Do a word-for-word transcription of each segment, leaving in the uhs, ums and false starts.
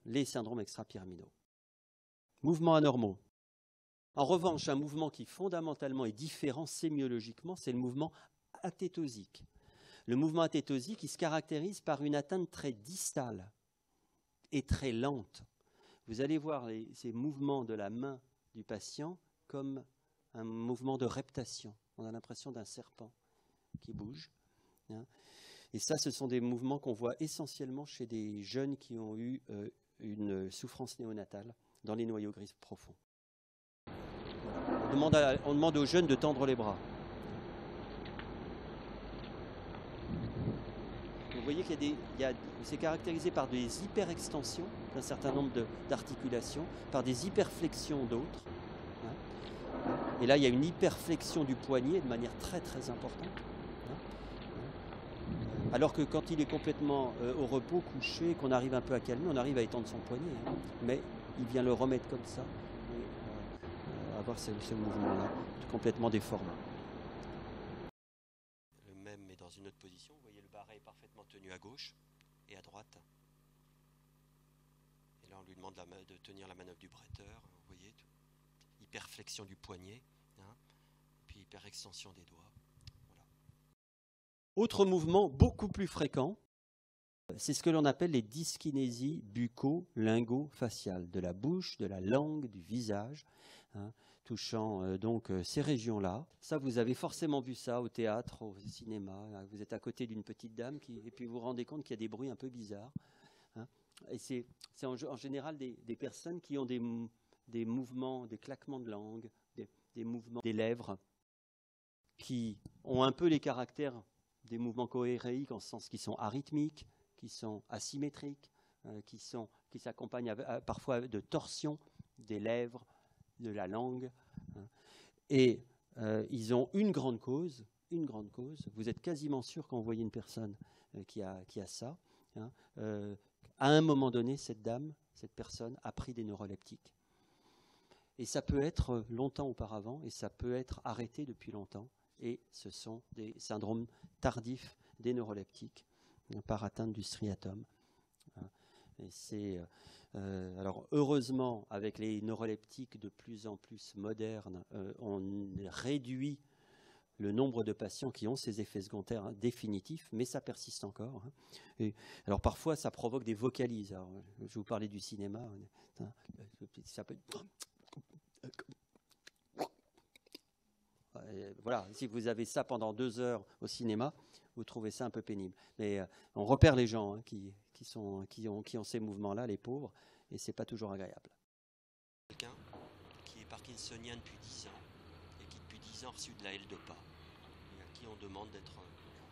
les syndromes extrapyramidaux. Mouvements anormaux. En revanche, un mouvement qui fondamentalement est différent sémiologiquement, c'est le mouvement athétosique. Le mouvement athétosique, il se caractérise par une atteinte très distale et très lente. Vous allez voir les, ces mouvements de la main du patient comme un mouvement de reptation. On a l'impression d'un serpent qui bouge. Hein. Et ça, ce sont des mouvements qu'on voit essentiellement chez des jeunes qui ont eu euh, une souffrance néonatale dans les noyaux gris profonds. On demande, à, on demande aux jeunes de tendre les bras. Vous voyez qu'il y a des, il y a, c'est caractérisé par des hyperextensions d'un certain nombre de, d'articulations, par des hyperflexions d'autres. Hein. Et là, il y a une hyperflexion du poignet de manière très très importante. Hein. Alors que quand il est complètement euh, au repos, couché, qu'on arrive un peu à calmer, on arrive à étendre son poignet. Hein. Mais il vient le remettre comme ça et euh, euh, avoir ce, ce mouvement-là complètement déformé. Le même mais dans une autre position. Vous voyez, le barret est parfaitement tenu à gauche et à droite. Et là, on lui demande la, de tenir la manœuvre du bretteur. Vous voyez, hyperflexion du poignet, hein, puis hyperextension des doigts. Voilà. Autre mouvement beaucoup plus fréquent, c'est ce que l'on appelle les dyskinésies bucco-lingo-faciales, de la bouche, de la langue, du visage, hein, touchant euh, donc euh, ces régions-là. Ça, vous avez forcément vu ça au théâtre, au cinéma. Vous êtes à côté d'une petite dame qui, et puis vous vous rendez compte qu'il y a des bruits un peu bizarres. Hein. Et c'est, c'est en, en général des, des personnes qui ont des, des mouvements, des claquements de langue, des, des mouvements des lèvres, qui ont un peu les caractères des mouvements choréiques en ce sens qu'ils sont arythmiques, qui sont asymétriques, euh, qui, sont, qui s'accompagnent avec, euh, parfois de torsions des lèvres, de la langue. Hein. Et euh, ils ont une grande cause, une grande cause. Vous êtes quasiment sûr quand vous voyez une personne euh, qui, a, qui a ça. Hein. Euh, à un moment donné, cette dame, cette personne a pris des neuroleptiques. Et ça peut être longtemps auparavant, et ça peut être arrêté depuis longtemps. Et ce sont des syndromes tardifs des neuroleptiques par atteinte du striatum. Et c'est, euh, alors heureusement, avec les neuroleptiques de plus en plus modernes, euh, on réduit le nombre de patients qui ont ces effets secondaires hein, définitifs, mais ça persiste encore. Hein. Et, alors parfois, ça provoque des vocalises. Alors, je vous parlais du cinéma. Hein, ça peut... Et voilà, si vous avez ça pendant deux heures au cinéma, vous trouvez ça un peu pénible. Mais euh, on repère les gens hein, qui, qui, sont, qui, ont, qui ont ces mouvements-là, les pauvres, et c'est pas toujours agréable. Quelqu'un qui est parkinsonien depuis dix ans et qui depuis dix ans a reçu de la L-Dopa et à qui on demande d'être euh,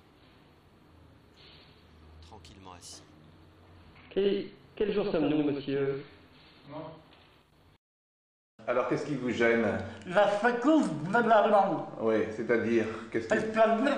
tranquillement assis. Quel, quel jour sommes-nous, monsieur? Non. Alors, qu'est-ce qui vous gêne? La secousse de la langue. Oui, c'est-à-dire, qu'est-ce qui...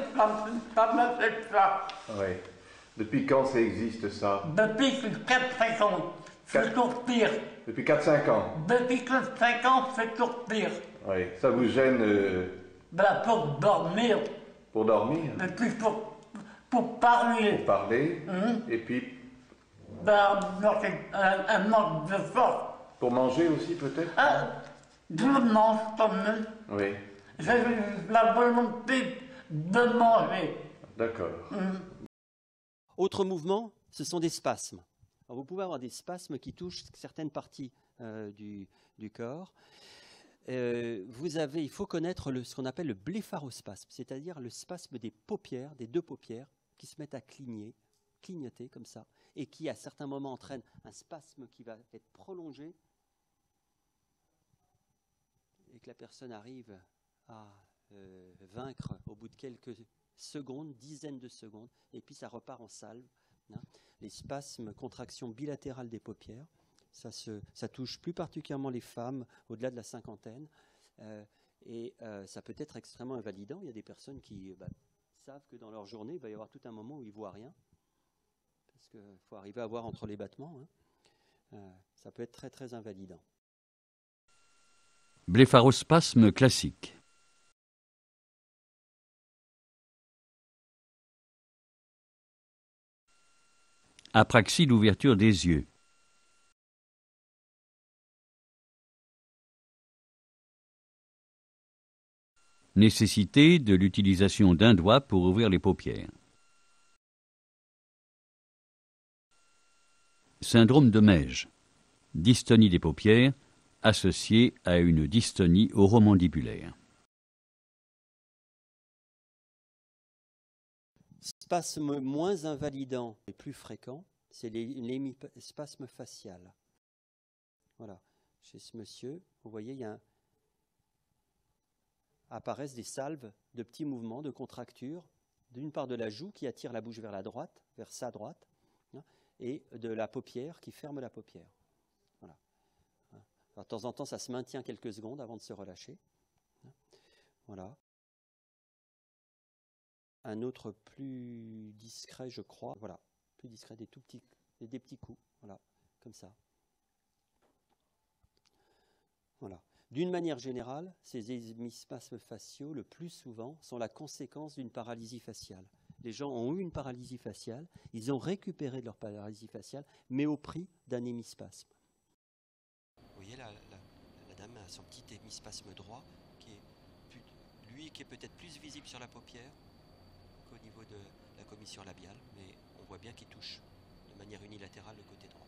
Oui. Depuis quand ça existe, ça? Depuis quatre cinq ans. C'est toujours pire. Depuis quatre cinq ans? Depuis quatre cinq ans, c'est toujours pire. Oui. Ça vous gêne euh... ben, pour dormir. Pour dormir? Et puis pour, pour parler. Pour parler. Mmh. Et puis... Ben, un, un manque de force. Pour manger aussi, peut-être? Ah, je mange quand même. Oui. J'ai la volonté de manger. D'accord. Mmh. Autre mouvement, ce sont des spasmes. Alors vous pouvez avoir des spasmes qui touchent certaines parties euh, du, du corps. Euh, vous avez, il faut connaître le, ce qu'on appelle le blépharospasme, c'est-à-dire le spasme des paupières, des deux paupières, qui se mettent à cligner, clignoter comme ça, et qui à certains moments entraîne un spasme qui va être prolongé, et que la personne arrive à euh, vaincre au bout de quelques secondes, dizaines de secondes, et puis ça repart en salve. Hein. Les spasmes, contractions bilatérales des paupières, ça, se, ça touche plus particulièrement les femmes au-delà de la cinquantaine, euh, et euh, ça peut être extrêmement invalidant. Il y a des personnes qui bah, savent que dans leur journée, il va y avoir tout un moment où ils ne voient rien, parce qu'il faut arriver à voir entre les battements. Hein. Euh, ça peut être très très invalidant. Blépharospasme classique. Apraxie d'ouverture des yeux. Nécessité de l'utilisation d'un doigt pour ouvrir les paupières. Syndrome de Meige. Dystonie des paupières associée à une dystonie oromandibulaire. Spasme moins invalidant et plus fréquent, c'est l'hémispasme facial. Voilà. Chez ce monsieur, vous voyez, il y a un... apparaissent des salves de petits mouvements de contracture, d'une part de la joue qui attire la bouche vers la droite, vers sa droite, hein, et de la paupière qui ferme la paupière. Voilà. Alors, de temps en temps, ça se maintient quelques secondes avant de se relâcher. Voilà. Un autre plus discret, je crois. Voilà, plus discret, des tout petits, des, des petits coups. Voilà, comme ça. Voilà. D'une manière générale, ces hémispasmes faciaux, le plus souvent, sont la conséquence d'une paralysie faciale. Les gens ont eu une paralysie faciale, ils ont récupéré de leur paralysie faciale, mais au prix d'un hémispasme. Vous voyez, la, la, la dame a son petit hémispasme droit, qui est plus, lui qui est peut-être plus visible sur la paupière qu'au niveau de la commissure labiale, mais on voit bien qu'il touche de manière unilatérale le côté droit.